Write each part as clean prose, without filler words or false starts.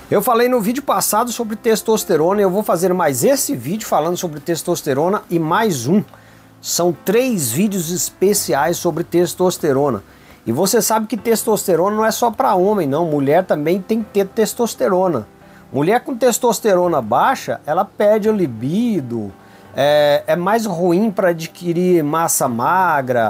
Eu falei no vídeo passado sobre testosterona e eu vou fazer mais esse vídeo falando sobre testosterona e mais um. São 3 vídeos especiais sobre testosterona. E você sabe que testosterona não é só para homem não, mulher também tem que ter testosterona. Mulher com testosterona baixa, ela perde o libido, é mais ruim para adquirir massa magra,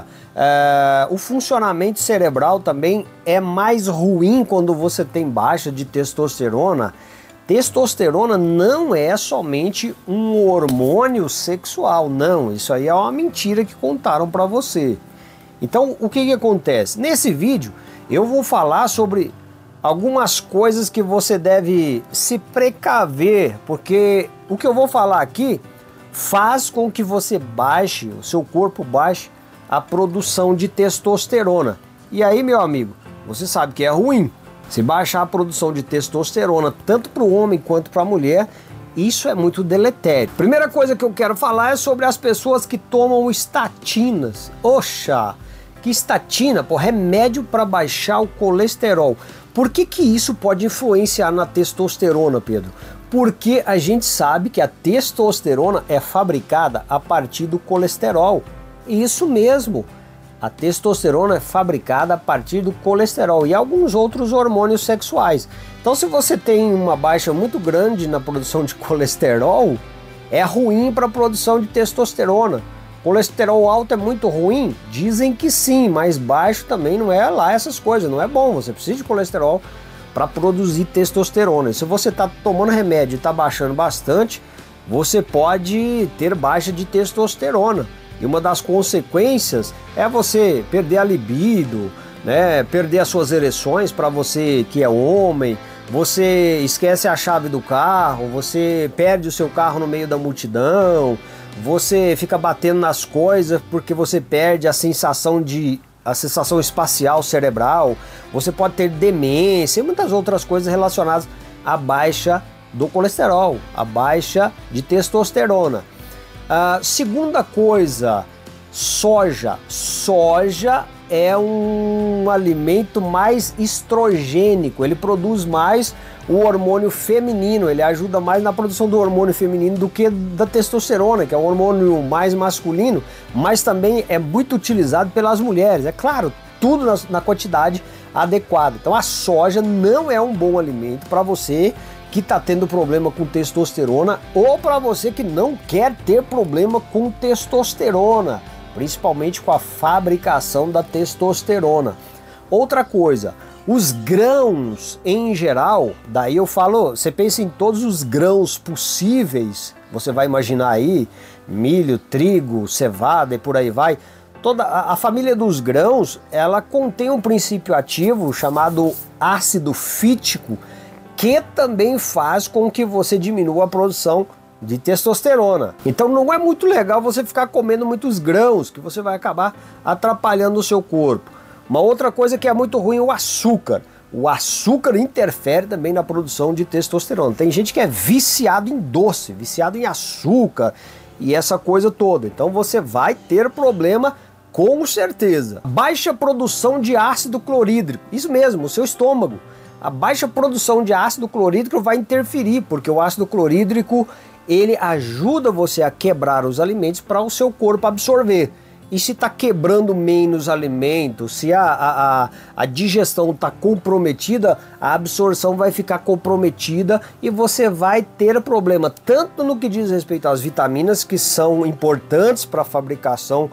o funcionamento cerebral também é mais ruim quando você tem baixa de testosterona. Testosterona não é somente um hormônio sexual, não, isso aí é uma mentira que contaram para você. Então o que acontece? Nesse vídeo eu vou falar sobre algumas coisas que você deve se precaver, porque o que eu vou falar aqui faz com que você baixe, o seu corpo baixe a produção de testosterona. E aí, meu amigo, você sabe que é ruim. Se baixar a produção de testosterona tanto para o homem quanto para a mulher, isso é muito deletério. Primeira coisa que eu quero falar é sobre as pessoas que tomam estatinas. Oxa, que estatina, pô, remédio para baixar o colesterol. Por que isso pode influenciar na testosterona, Pedro? Porque a gente sabe que a testosterona é fabricada a partir do colesterol. Isso mesmo, a testosterona é fabricada a partir do colesterol e alguns outros hormônios sexuais. Então se você tem uma baixa muito grande na produção de colesterol, é ruim para a produção de testosterona. Colesterol alto é muito ruim? Dizem que sim, mas baixo também não é lá essas coisas, não é bom, você precisa de colesterol para produzir testosterona. E se você está tomando remédio e está baixando bastante, você pode ter baixa de testosterona. E uma das consequências é você perder a libido, né? Perder as suas ereções para você que é homem, você esquece a chave do carro, você perde o seu carro no meio da multidão, você fica batendo nas coisas porque você perde a sensação espacial cerebral, você pode ter demência e muitas outras coisas relacionadas à baixa do colesterol, à baixa de testosterona. Segunda coisa, soja. Soja é um alimento mais estrogênico, ele produz mais o hormônio feminino, ele ajuda mais na produção do hormônio feminino do que da testosterona, que é um hormônio mais masculino, mas também é muito utilizado pelas mulheres, é claro, tudo na quantidade adequada. Então a soja não é um bom alimento para você que está tendo problema com testosterona ou para você que não quer ter problema com testosterona, principalmente com a fabricação da testosterona. Outra coisa, os grãos em geral, daí eu falo, você pensa em todos os grãos possíveis, você vai imaginar aí, milho, trigo, cevada e por aí vai. Toda a família dos grãos, ela contém um princípio ativo chamado ácido fítico, que também faz com que você diminua a produção de testosterona. Então não é muito legal você ficar comendo muitos grãos, que você vai acabar atrapalhando o seu corpo. Uma outra coisa que é muito ruim é o açúcar. O açúcar interfere também na produção de testosterona. Tem gente que é viciado em doce, viciado em açúcar e essa coisa toda. Então você vai ter problema com certeza. Baixa produção de ácido clorídrico. Isso mesmo, o seu estômago. A baixa produção de ácido clorídrico vai interferir, porque o ácido clorídrico ele ajuda você a quebrar os alimentos para o seu corpo absorver. E se está quebrando menos alimentos, se a digestão está comprometida, a absorção vai ficar comprometida e você vai ter problema, tanto no que diz respeito às vitaminas, que são importantes para a fabricação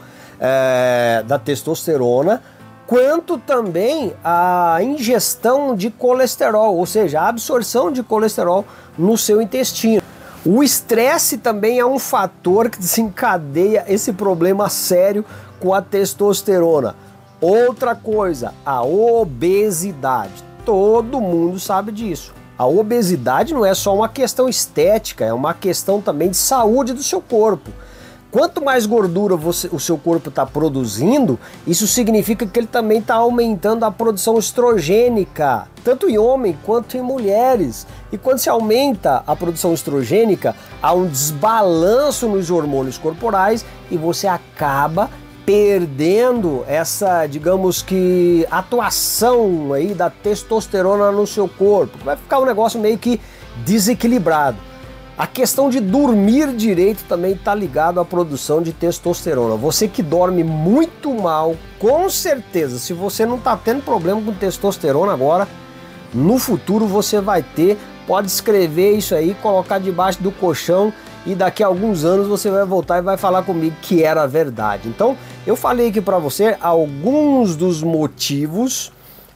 da testosterona, quanto também a ingestão de colesterol, ou seja, a absorção de colesterol no seu intestino. O estresse também é um fator que desencadeia esse problema sério com a testosterona. Outra coisa, a obesidade. Todo mundo sabe disso. A obesidade não é só uma questão estética, é uma questão também de saúde do seu corpo. Quanto mais gordura o seu corpo está produzindo, isso significa que ele também está aumentando a produção estrogênica, tanto em homem quanto em mulheres. E quando se aumenta a produção estrogênica, há um desbalanço nos hormônios corporais e você acaba perdendo essa, digamos que, atuação aí da testosterona no seu corpo. Vai ficar um negócio meio que desequilibrado. A questão de dormir direito também está ligado à produção de testosterona. Você que dorme muito mal, com certeza, se você não está tendo problema com testosterona agora, no futuro você vai ter. Pode escrever isso aí, colocar debaixo do colchão e daqui a alguns anos você vai voltar e vai falar comigo que era verdade. Então, eu falei aqui para você alguns dos motivos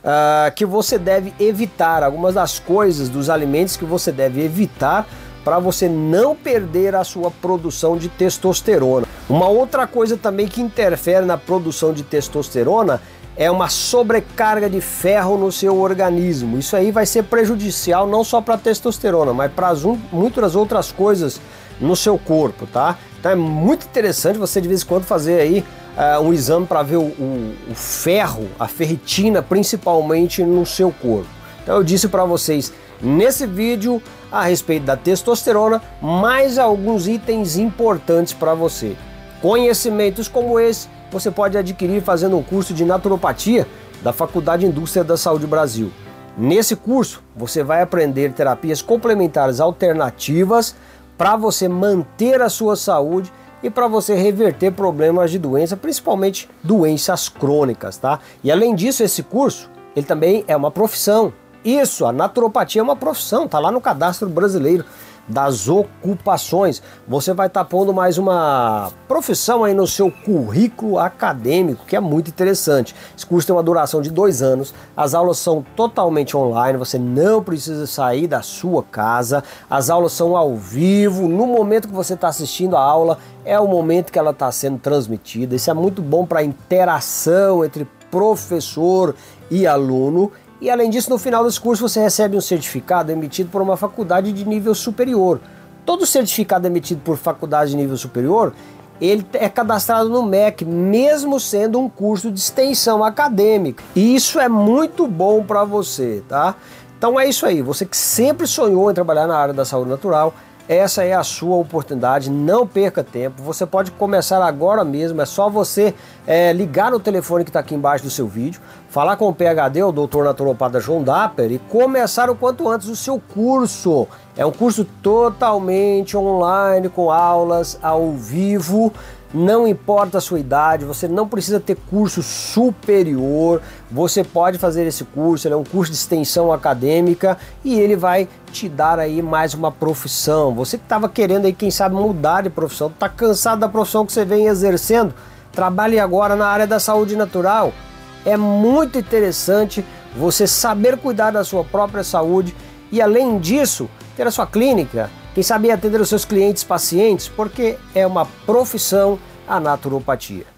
que você deve evitar, algumas das coisas, dos alimentos que você deve evitar para você não perder a sua produção de testosterona. Uma outra coisa também que interfere na produção de testosterona é uma sobrecarga de ferro no seu organismo. Isso aí vai ser prejudicial não só para a testosterona, mas para muitas outras coisas no seu corpo, tá? Então é muito interessante você de vez em quando fazer aí um exame para ver o ferro, a ferritina principalmente no seu corpo. Então eu disse para vocês nesse vídeo a respeito da testosterona, mais alguns itens importantes para você. Conhecimentos como esse você pode adquirir fazendo um curso de naturopatia da Faculdade de Indústria da Saúde Brasil. Nesse curso você vai aprender terapias complementares alternativas para você manter a sua saúde e para você reverter problemas de doença, principalmente doenças crônicas, tá? E além disso, esse curso, ele também é uma profissão. Isso, a naturopatia é uma profissão, tá lá no Cadastro Brasileiro das Ocupações. Você vai estar pondo mais uma profissão aí no seu currículo acadêmico, que é muito interessante. Esse curso tem uma duração de 2 anos, as aulas são totalmente online, você não precisa sair da sua casa, as aulas são ao vivo, no momento que você está assistindo a aula, é o momento que ela está sendo transmitida. Isso é muito bom para a interação entre professor e aluno. E além disso, no final desse curso você recebe um certificado emitido por uma faculdade de nível superior. Todo certificado emitido por faculdade de nível superior, ele é cadastrado no MEC, mesmo sendo um curso de extensão acadêmica. E isso é muito bom para você, tá? Então é isso aí, você que sempre sonhou em trabalhar na área da saúde natural, essa é a sua oportunidade, não perca tempo, você pode começar agora mesmo, é só você ligar no telefone que está aqui embaixo do seu vídeo, falar com o PhD, o Dr. Naturopata João Dapper, e começar o quanto antes o seu curso. É um curso totalmente online, com aulas ao vivo, não importa a sua idade, você não precisa ter curso superior, você pode fazer esse curso, ele é um curso de extensão acadêmica e ele vai te dar aí mais uma profissão. Você que estava querendo aí, quem sabe, mudar de profissão, está cansado da profissão que você vem exercendo, trabalhe agora na área da saúde natural. É muito interessante você saber cuidar da sua própria saúde e, além disso, ter a sua clínica, quem sabe atender os seus clientes, pacientes, porque é uma profissão a naturopatia.